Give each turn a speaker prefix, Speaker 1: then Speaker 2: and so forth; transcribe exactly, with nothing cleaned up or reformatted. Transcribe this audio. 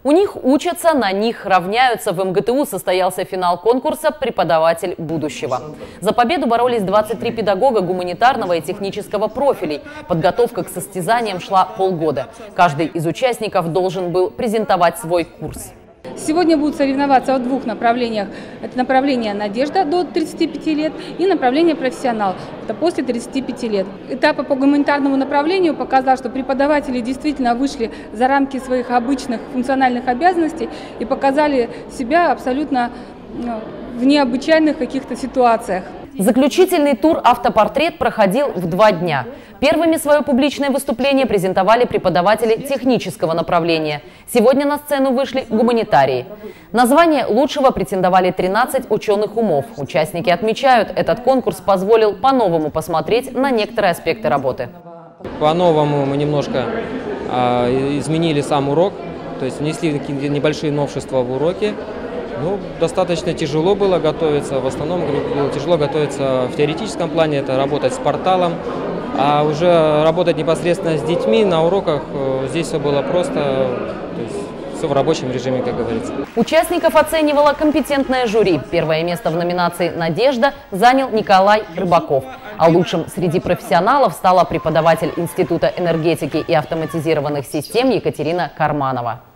Speaker 1: У них учатся, на них равняются. В эм гэ тэ у состоялся финал конкурса «Преподаватель будущего». За победу боролись двадцать три педагога гуманитарного и технического профилей. Подготовка к состязаниям шла полгода. Каждый из участников должен был презентовать свой курс.
Speaker 2: Сегодня будут соревноваться в двух направлениях. Это направление «Надежда» до тридцати пяти лет и направление «Профессионал». Это после тридцати пяти лет. Этапы по гуманитарному направлению показал, что преподаватели действительно вышли за рамки своих обычных функциональных обязанностей и показали себя абсолютно в необычайных каких-то ситуациях.
Speaker 1: Заключительный тур «Автопортрет» проходил в два дня. Первыми свое публичное выступление презентовали преподаватели технического направления. Сегодня на сцену вышли гуманитарии. На звание лучшего претендовали тринадцать ученых умов. Участники отмечают, этот конкурс позволил по-новому посмотреть на некоторые аспекты работы.
Speaker 3: По-новому мы немножко э, изменили сам урок, то есть внесли какие-то небольшие новшества в уроки. Ну, достаточно тяжело было готовиться, в основном было тяжело готовиться в теоретическом плане, это работать с порталом, а уже работать непосредственно с детьми на уроках, здесь все было просто, то есть все в рабочем режиме, как говорится.
Speaker 1: Участников оценивало компетентное жюри. Первое место в номинации «Надежда» занял Николай Рыбаков, а лучшим среди профессионалов стала преподаватель Института энергетики и автоматизированных систем Екатерина Карманова.